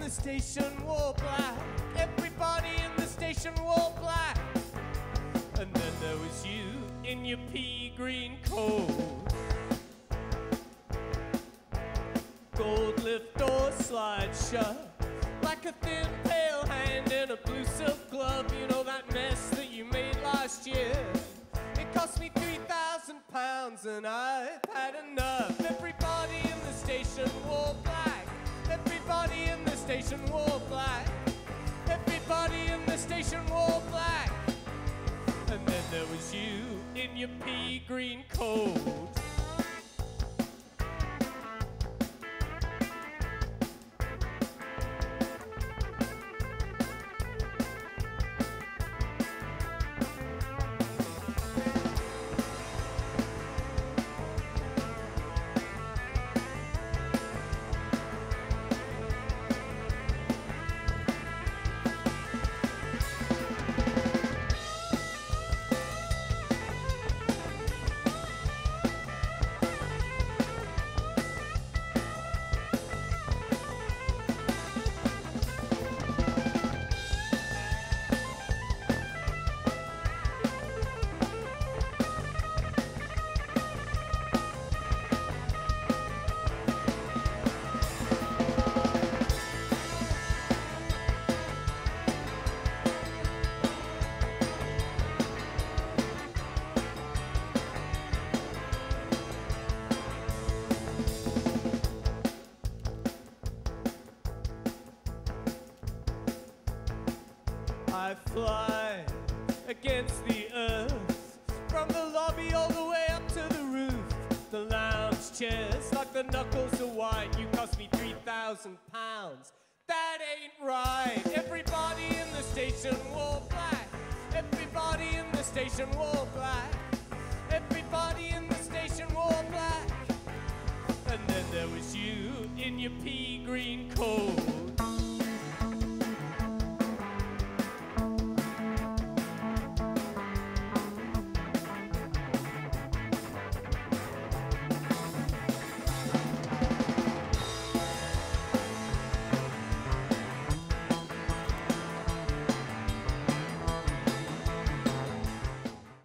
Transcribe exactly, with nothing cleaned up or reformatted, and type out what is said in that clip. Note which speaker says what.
Speaker 1: the station wore black. Everybody in the station wore black. And then there was you in your pea green coat. Gold lift door slide shut like a thin pale hand in a blue silk glove. You know that mess that you made last year? It cost me three thousand pounds and I've had enough. Everybody in the station wore black. Everybody in the station wore black. Everybody in the station wore black. And then there was you in your pea green coat. I fly against the earth, from the lobby all the way up to the roof. The lounge chairs, like the knuckles of white, you cost me three thousand pounds. That ain't right. Everybody in the station wore black. Everybody in the station wore black.